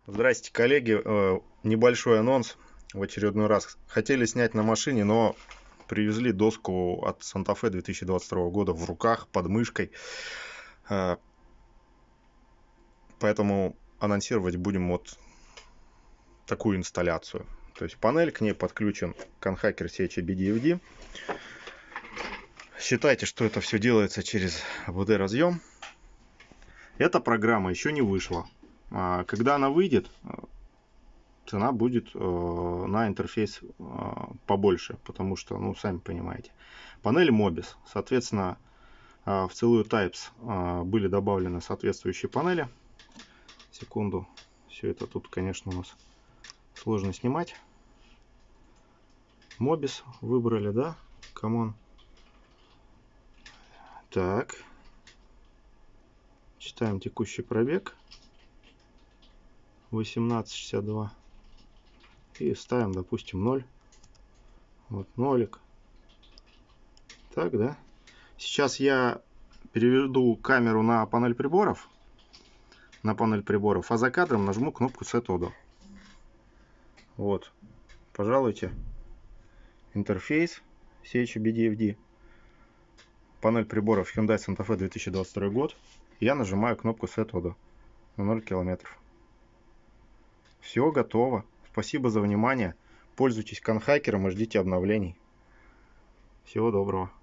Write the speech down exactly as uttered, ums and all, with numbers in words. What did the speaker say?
Здрасте, коллеги. Э, Небольшой анонс в очередной раз. Хотели снять на машине, но привезли доску от Санта-Фе две тысячи двадцать второго года в руках, под мышкой. Э, Поэтому анонсировать будем вот такую инсталляцию. То есть панель, к ней подключен Conhacker си эйч би ди эф ди. Считайте, что это все делается через эй ви ди разъем. Эта программа еще не вышла. А Когда она выйдет, цена будет э, на интерфейс э, побольше, потому что, ну, сами понимаете. Панель Mobis, соответственно, э, в целую Types э, были добавлены соответствующие панели. Секунду, все это тут, конечно, у нас сложно снимать. Mobis выбрали, да? Камон. Так. Читаем текущий пробег. восемнадцать шестьдесят два. И ставим, допустим, ноль. Вот нолик. Так, да? Сейчас я переведу камеру на панель приборов. На панель приборов. А за кадром нажму кнопку Set Auto. Вот. Пожалуйте. Интерфейс си эйч би ди эф ди. Панель приборов Hyundai Santa Fe две тысячи двадцать второй год. Я нажимаю кнопку Set Auto на ноль километров. Все готово. Спасибо за внимание. Пользуйтесь Conhacker'ом и ждите обновлений. Всего доброго.